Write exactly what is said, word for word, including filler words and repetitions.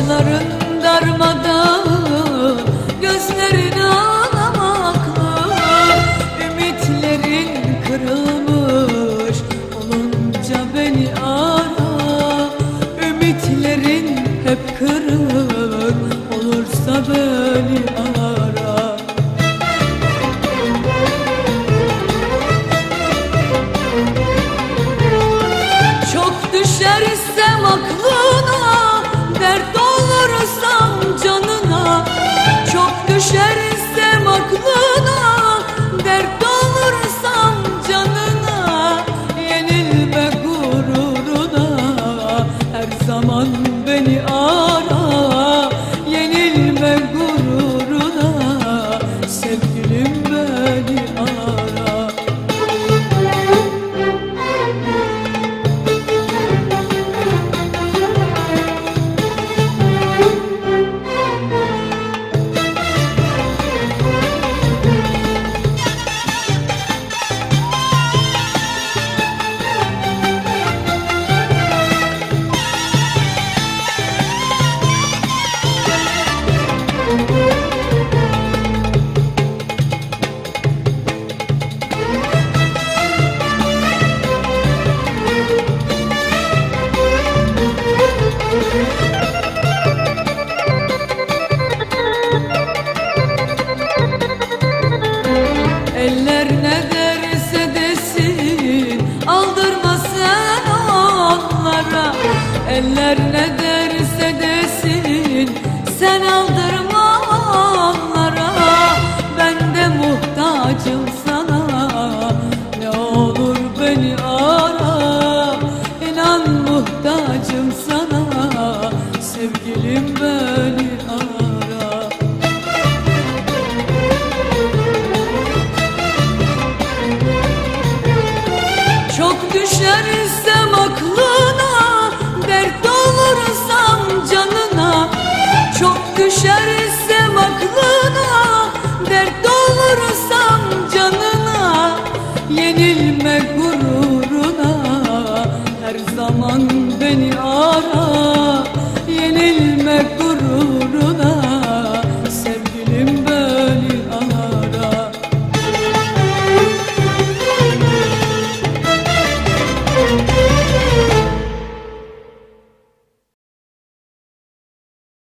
Yolların darmadağın, gözlerin ağlamaklı, ümitlerin kırılmış olunca beni ara. Ümitlerin hep kırık olursa beni ara. Çok düşersem aklına, dert olursam canına. Çok düşersem aklına, dert olursam canına. Yenilme gururuna, her zaman beni ara. Yenilme gururuna, sevgilim beni ara. Eller ne derse desin, aldırma sen onlara. Eller ne derse desin, sen aldırma onlara. Ben de muhtacım sana, ne olur beni ara. İnan muhtacım sana, sevgilim beni ara. Çok düşersem aklına, dert olursam canına. Çok düşersem aklına, dert olursam canına. Yenilme gururuna,